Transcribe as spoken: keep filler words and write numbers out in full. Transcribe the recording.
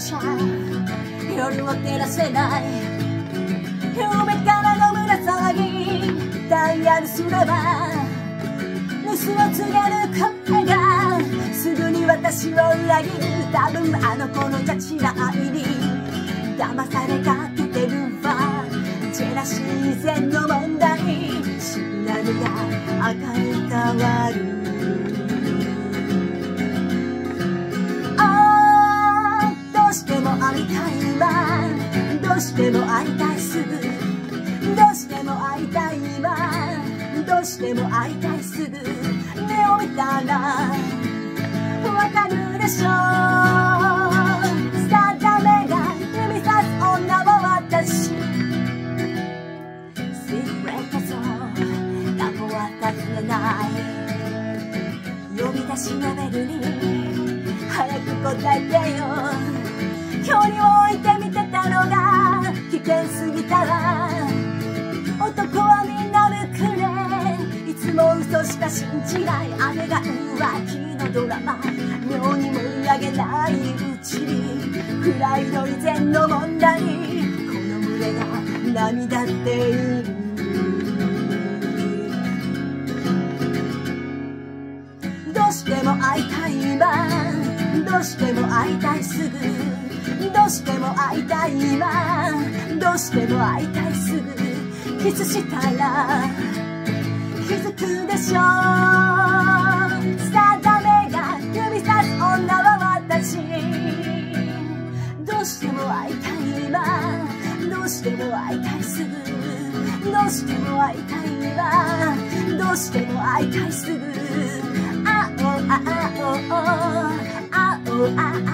じゃ夜を照らせない。夢からの胸騒ぎダイヤルすれば留守を告げる声がすぐに私を裏切る。多分あの子のじゃちら愛に騙されかけてるわ。ジェラシー以前の問題シグナルが赤に変わる。ああどうしても会いたいわ。どうしても会いたいすぐ。どうしても会いたいわ。どうしても会いたいすぐ。目を見たらわかるでしょう。定めが指さす女は私。シークレットゾーン過去は尋ねない。呼び出しのベルに早く答えてよ。距離を置いて見てたのが危険すぎたら。男はみんなむくれ。いつも嘘しか信じない。雨が浮気のドラマ妙に盛り上げないうちにプライド以前の問題この胸が涙っている。どうしても会いたいわ。どうしても会いたいすぐ。どうしても会いたいわ。どうしても会いたいすぐ。キスしたら気づくでしょう。定めが指さす女は私。どうしても会いたいわ。どうしても会いたいすぐ。どうしても会いたいわ。どうしても会いたいすぐ。あおあおあおあ